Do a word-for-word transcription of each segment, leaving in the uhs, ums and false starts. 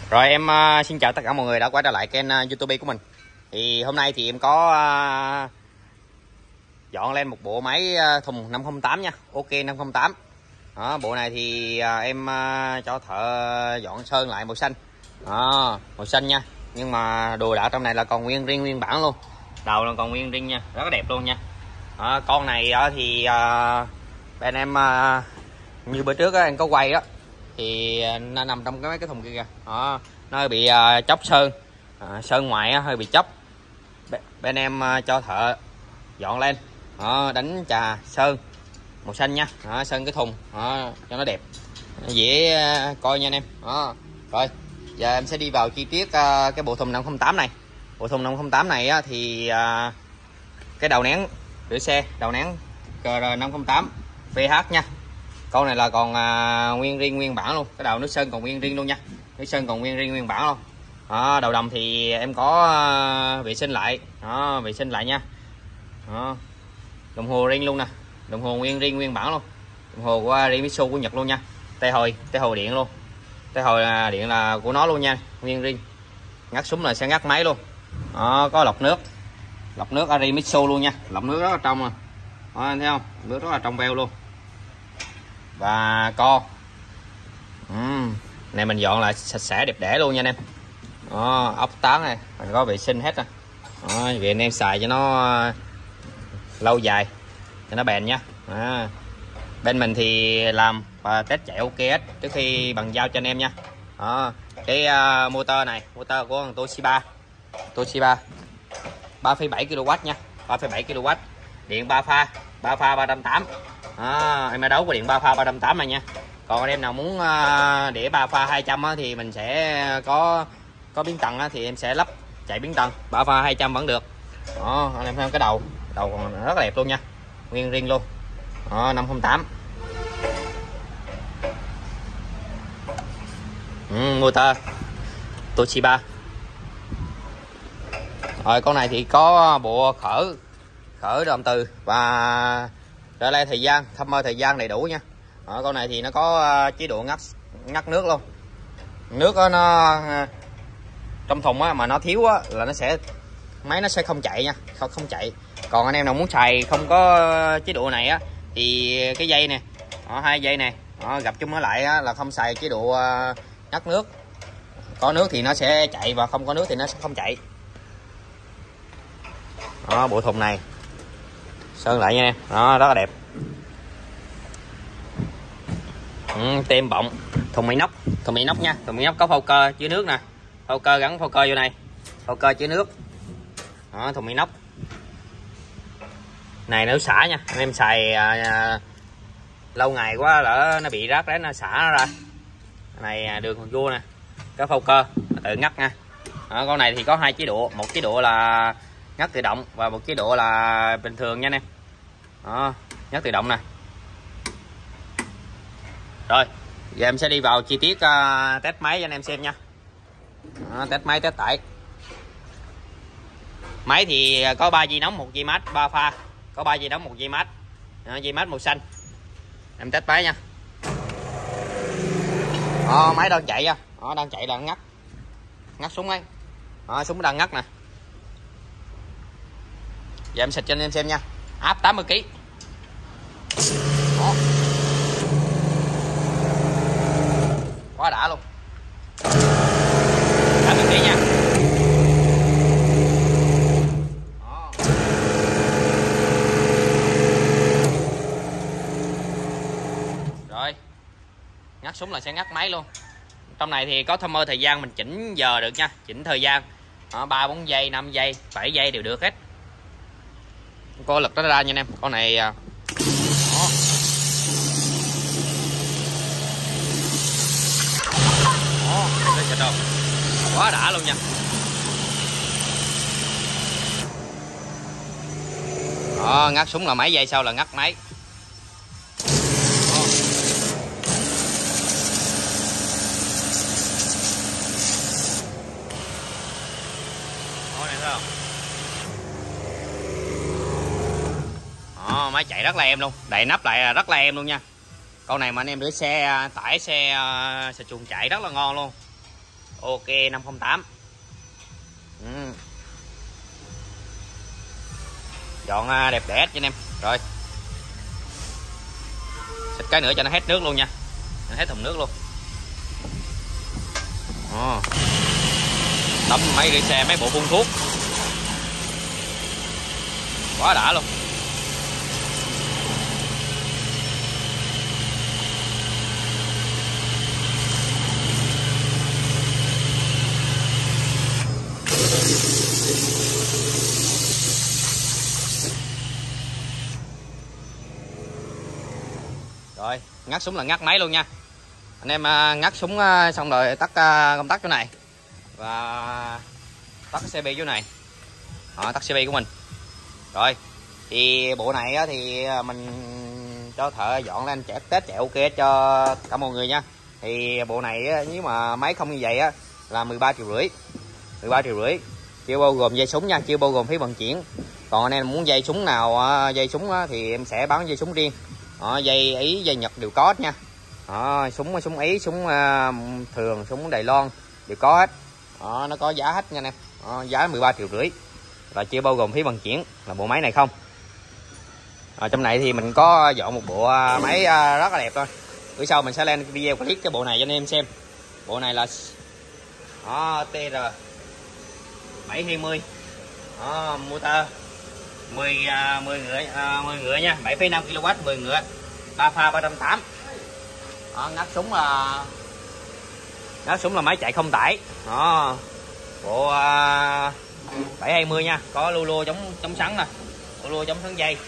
Rồi em uh, xin chào tất cả mọi người đã quay trở lại kênh uh, YouTube của mình. Thì hôm nay thì em có uh, dọn lên một bộ máy uh, thùng năm không tám nha, ok năm không tám. Đó, bộ này thì uh, em uh, cho thợ dọn sơn lại màu xanh. Đó, màu xanh nha. Nhưng mà đồ đạc trong này là còn nguyên riêng nguyên bản luôn. Đầu là còn nguyên riêng nha, rất là đẹp luôn nha. Đó, con này uh, thì uh, bên em uh, như bữa trước uh, em có quay đó. Thì nó nằm trong cái mấy cái thùng kia kìa. Đó, nó hơi bị uh, chóc sơn, à, sơn ngoại á, hơi bị chóc. Bên em uh, cho thợ dọn lên. Đó, đánh trà sơn màu xanh nha. Đó, sơn cái thùng. Đó, cho nó đẹp, dễ uh, coi nha anh em. Đó. Rồi giờ em sẽ đi vào chi tiết uh, cái bộ thùng năm không tám này. Bộ thùng năm không tám này á, thì uh, cái đầu nén rửa xe, đầu nén K R năm không tám pê hát nha. Con này là còn à, nguyên riêng nguyên bản luôn, cái đầu nước sơn còn nguyên riêng luôn nha, nước sơn còn nguyên riêng nguyên bản luôn. Đó, đầu đầm thì em có à, vệ sinh lại, đó, vệ sinh lại nha. Đó, đồng hồ riêng luôn nè, đồng hồ nguyên riêng nguyên bản luôn, đồng hồ của Remitsu của Nhật luôn nha. Tay hồi, tay hồi điện luôn, tay hồi là điện là của nó luôn nha, nguyên riêng. Ngắt súng là sẽ ngắt máy luôn. Đó, có lọc nước, lọc nước Remitsu luôn nha, lọc nước rất là trong à. Đó, anh thấy không, nước rất là trong veo luôn. Và co uhm. này mình dọn lại sạch sẽ đẹp đẽ luôn nha anh em. Đó, ốc tán này mình có vệ sinh hết rồi. Đó, vậy anh em xài cho nó lâu dài, cho nó bền nha. Đó. Bên mình thì làm và test chạy ok hết trước khi bàn giao cho anh em nha. Đó, cái uh, motor này, motor của Toshiba, Toshiba ba phẩy bảy ki lô oát nha, ba phẩy bảy ki lô oát, điện ba pha, ba pha ba trăm tám mươi. À, em đã đấu với điện ba pha ba trăm tám mươi này nha. Còn anh em nào muốn uh, để ba pha hai trăm á, thì mình sẽ có có biến tầng á, thì em sẽ lắp chạy biến tầng ba pha hai trăm vẫn được. Đó, anh em xem cái đầu đầu còn rất là đẹp luôn nha, nguyên riêng luôn. Đó, năm không tám. Ừ, motor Toshiba. Rồi con này thì có bộ khởi khởi động từ và trở lại thời gian, timer thời gian đầy đủ nha. Ở con này thì nó có uh, chế độ ngắt ngắt nước luôn. Nước đó, nó uh, trong thùng á, mà nó thiếu á, là nó sẽ máy nó sẽ không chạy nha, không không chạy. Còn anh em nào muốn xài không có chế độ này á, thì cái dây nè, đó, hai dây nè, đó, gặp chung nó lại á, là không xài chế độ uh, ngắt nước. Có nước thì nó sẽ chạy và không có nước thì nó sẽ không chạy. Đó, bộ thùng này sơn lại nha em. Đó, rất là đẹp. Ừ, tem bọng, thùng máy nóc, thùng máy nóc nha, thùng máy nóc có phao cơ chứa nước nè, phao cơ gắn phao cơ vô này, phao cơ chứa nước. Đó, thùng máy nóc này nó xả nha, anh em xài à, à, lâu ngày quá lỡ nó bị rác đấy nó xả nó ra. Này à, đường vô nè, có phao cơ tự ngắt nha. Đó, con này thì có hai chế độ, một chế độ là ngắt tự động và một chế độ là bình thường nha anh em. Đó, ngắt tự động nè. Rồi giờ em sẽ đi vào chi tiết uh, test máy cho anh em xem nha. Đó, test máy, test tải máy thì có ba dây nóng, một dây mát, ba pha, có ba dây nóng, một dây mát. Đó, dây mát màu xanh. Em test máy nha. Đó, máy đang chạy nha. Đó, đang chạy là ngắt ngắt súng ấy. Đó, súng đang ngắt nè. Giờ em xịt cho anh em xem nha. Áp tám mươi ki lô gam. Đó, quá đã luôn, tám mươi ki lô gam nha. Đó. Rồi ngắt súng là sẽ ngắt máy luôn. Trong này thì có timer thời gian mình chỉnh giờ được nha, chỉnh thời gian ba bốn giây, năm giây, bảy giây đều được hết. Có lực nó ra nha anh em. Con này đó. Đó, quá đã luôn nha. Đó, ngắt súng là mấy giây sau là ngắt máy. Đó. Đó, này thấy không? Đó, máy chạy rất là êm luôn, đậy nắp lại rất là êm luôn nha. Con này mà anh em để xe tải, xe xe chuồng chạy rất là ngon luôn. ok năm không tám. Ừ. Dọn đẹp đẽ cho anh em. Rồi xịt cái nữa cho nó hết nước luôn nha, nó hết thùng nước luôn. Ờ. Tắm mấy cái xe mấy bộ phun thuốc quá đã luôn. Rồi ngắt súng là ngắt máy luôn nha anh em. Ngắt súng xong rồi tắt công tắc chỗ này và tắt cái xê pê chỗ này. Đó, tắt xê pê của mình. Rồi thì bộ này á, thì mình cho thợ dọn lên chạy test chạy ok cho cả mọi người nha. Thì bộ này á, nếu mà máy không như vậy á là mười ba triệu rưỡi, mười ba triệu rưỡi chưa bao gồm dây súng nha, chưa bao gồm phí vận chuyển. Còn anh em muốn dây súng nào dây súng á, thì em sẽ bán dây súng riêng. Đó, dây Ý dây Nhật đều có hết nha. Đó, súng súng Ý súng uh, thường súng Đài Loan đều có hết. Đó, nó có giá hết nha anh em. Đó, giá mười ba triệu rưỡi là chưa bao gồm phí vận chuyển là bộ máy này không. Ở trong này thì mình có dọn một bộ máy rất là đẹp thôi. Bữa sau mình sẽ lên video clip cái bộ này cho anh em xem. Bộ này là đó, tê rờ bảy hai mươi. Đó, motor mười mười ngựa uh, mười ngựa nha, bảy phẩy năm ki lô oát, mười ngựa, ba pha ba trăm tám mươi. Đó, ngắt súng là ngắt súng là máy chạy không tải. Đó, bộ uh, bảy hai mươi nha, có lu lu chống chống sắn nè, lu lu chống sắn dây.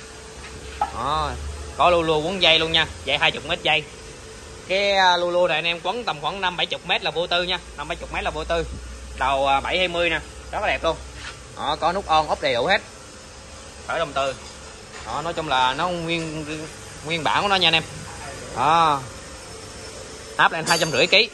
Đó, có lu lu quấn dây luôn nha, dây hai mươi mét dây. Cái lu lu này anh em quấn tầm khoảng năm bảy mươi mét là vô tư nha, năm bảy mươi mét là vô tư. Đầu bảy hai mươi nè, rất là đẹp luôn. Đó, có nút on off đầy đủ hết, khởi động từ. Đó, nói chung là nó nguyên nguyên bản của nó nha anh em. Đó, áp lên hai trăm rưỡi ký.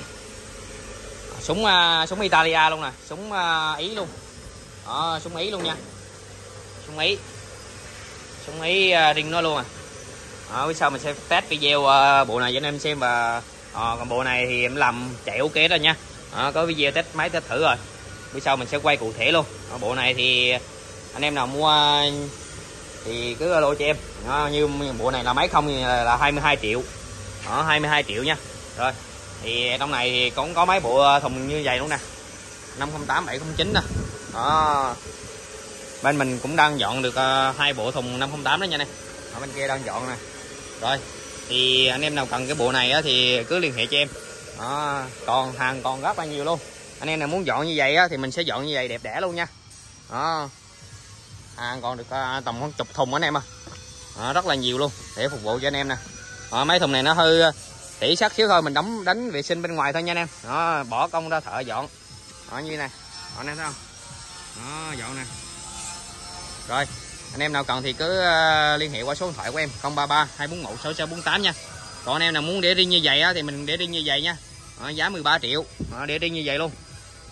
Súng uh, súng Italia luôn nè, súng uh, Ý luôn. Đó, súng Ý luôn nha, súng Ý, súng Ý uh, riêng nó luôn à. Đó, phía sau mình sẽ test video uh, bộ này cho anh em xem. Và uh, còn bộ này thì em làm chạy ok rồi nha. Đó, có video test máy test thử rồi, bữa sau mình sẽ quay cụ thể luôn. Đó, bộ này thì anh em nào mua thì cứ alo cho em. Đó, như bộ này là máy không thì là hai mươi hai triệu. Đó, hai mươi hai triệu nha. Rồi thì trong này thì cũng có mấy bộ thùng như vậy luôn nè, năm không tám, bảy không chín nè. Đó, bên mình cũng đang dọn được uh, hai bộ thùng năm không tám đó nha nè. Ở bên kia đang dọn nè. Rồi thì anh em nào cần cái bộ này á, thì cứ liên hệ cho em. Đó, còn hàng còn rất là nhiều luôn. Anh em nào muốn dọn như vậy á, thì mình sẽ dọn như vậy đẹp đẽ luôn nha. Đó, hàng còn được uh, tầm khoảng chục thùng anh em à. Đó, rất là nhiều luôn để phục vụ cho anh em nè. Đó, mấy thùng này nó hơi tỉ sắt xíu thôi, mình đóng đánh vệ sinh bên ngoài thôi nha anh em. Đó, bỏ công ra thợ dọn. Đó, như này, đó, anh em thấy không? Đó, dọn nè. Rồi anh em nào cần thì cứ uh, liên hệ qua số điện thoại của em không ba ba hai bốn một sáu sáu bốn tám nha. Còn anh em nào muốn để riêng như vậy á, thì mình để riêng như vậy nha. Đó, giá mười ba triệu. Đó, để riêng như vậy luôn.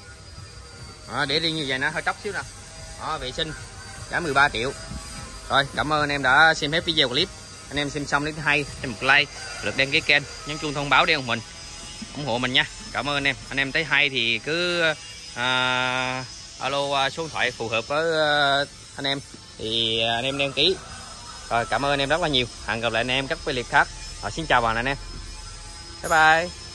Đó, để riêng như vậy nó hơi tróc xíu nè. Đó, vệ sinh giá mười ba triệu. Rồi cảm ơn anh em đã xem hết video clip. Anh em xem xong đến hay thêm một like, lượt đăng ký kênh, nhấn chuông thông báo để ủng hộ mình ủng hộ mình nha. Cảm ơn anh em. Anh em thấy hay thì cứ à, alo số điện thoại phù hợp với uh, anh em thì anh em đăng ký. Rồi cảm ơn anh em rất là nhiều. Hẹn gặp lại anh em các clip khác. Rồi, xin chào và anh em. Bye bye.